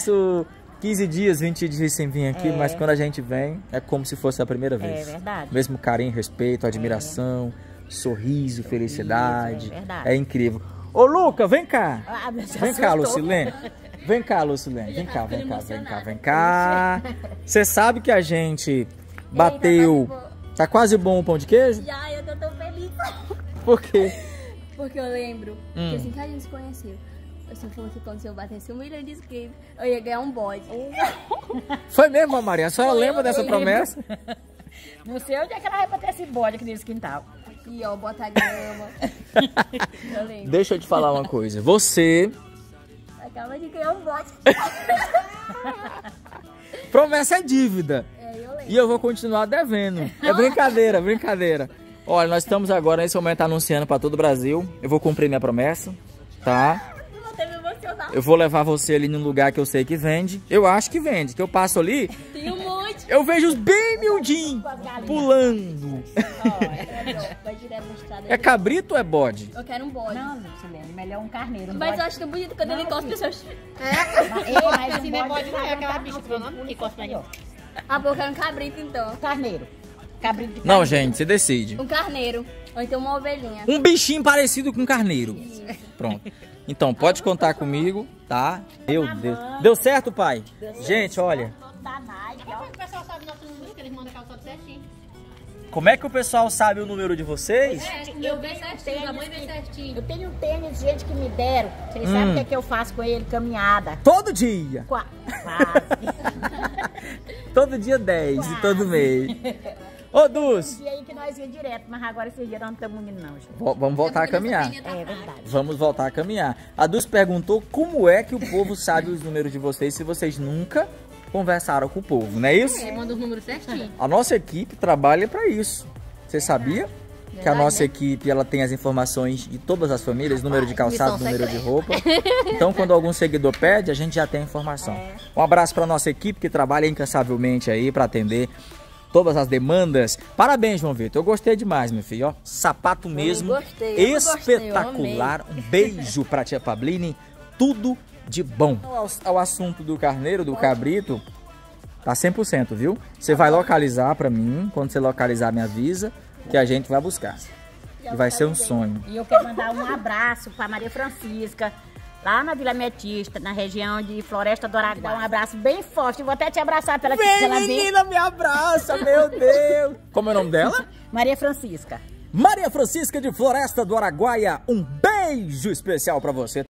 passo 15 dias, 20 dias sem vir aqui, mas quando a gente vem, é como se fosse a primeira vez. É verdade. Mesmo carinho, respeito, admiração, sorriso, felicidade. É verdade. É incrível. Ô, Luca, vem cá. Ah, me Vem cá, Lucilene. Vem cá, Lucilene. Vem cá, vem cá, vem cá, vem cá. Você sabe que a gente bateu... Tá quase bom o pão de queijo? Já, eu tô tão feliz. Por quê? Porque eu lembro que assim que a gente se conheceu, você falou que quando eu batesse 1 milhão de inscritos, eu ia ganhar um bode. Foi mesmo, Maria? A senhora lembra dessa promessa? Não sei onde é que ela vai bater esse bode aqui nesse quintal. E ó, bota grama. Eu lembro. Deixa eu te falar uma coisa. Você... Acaba de ganhar um bode. Promessa é dívida. É, eu lembro. E eu vou continuar devendo. É brincadeira, brincadeira. Olha, nós estamos agora nesse momento anunciando para todo o Brasil. Eu vou cumprir minha promessa, tá? Eu vou até me emocionar. Eu vou levar você ali num lugar que eu sei que vende. Eu acho que vende, que eu passo ali, Tem um monte. eu vejo os bem miudinhos pulando. Vai direto na estrada. É cabrito ou é bode? Eu quero um bode. Não, Lucilene, melhor um carneiro. Um Mas eu bode. acho tão bonito quando ele encosta pessoas. Mas Assim, não é bode, não é aquela bicha que não que cospe aí, ó. Ah, pô, eu quero um cabrito então. Carneiro. Cabrito de Não, carneiro. gente, você decide. Um carneiro. Ou então uma ovelhinha. Um bichinho parecido com um carneiro. Pronto. Então, pode contar comigo, tá? Meu Deus. Deu certo, pai? Gente, olha. O pessoal sabe nosso número, que eles mandam calçado certinho. Como é que o pessoal sabe o número de vocês? Eu vejo certinho, a mãe vê certinho. Eu tenho um tênis, gente, que me deram. Vocês sabem o que é que eu faço com ele? Caminhada. Todo dia. Quase. Todo dia 10 e todo mês. Ô, Dulce, E aí que nós íamos direto, mas agora esses dias nós não estamos indo não, gente. vamos voltar a caminhar. É verdade. Vamos voltar a caminhar. A Dulce perguntou como é que o povo sabe os números de vocês se vocês nunca conversaram com o povo, não é isso? Ele manda os números certinho. A nossa equipe trabalha para isso. Você sabia? Que a nossa equipe ela tem as informações de todas as famílias, número de calçado, número de roupa. Então, quando algum seguidor pede, a gente já tem a informação. Um abraço para nossa equipe que trabalha incansavelmente aí para atender todas as demandas. Parabéns, João Vitor. Eu gostei demais, meu filho. Ó, sapato mesmo. gostei, eu gostei, eu espetacular. Um beijo para tia Pablini. Tudo de bom. Ao assunto do carneiro, do cabrito, tá 100%, viu? Você vai localizar para mim. Quando você localizar, me avisa que a gente vai buscar. E vai ser um sonho. E eu quero mandar um abraço para Maria Francisca, lá na Vila Metista, na região de Floresta do Araguaia. Um abraço bem forte. Vou até te abraçar pela Vem, ela vir. menina, me abraça, meu Deus. Como é o nome dela? Maria Francisca. Maria Francisca de Floresta do Araguaia. Um beijo especial para você.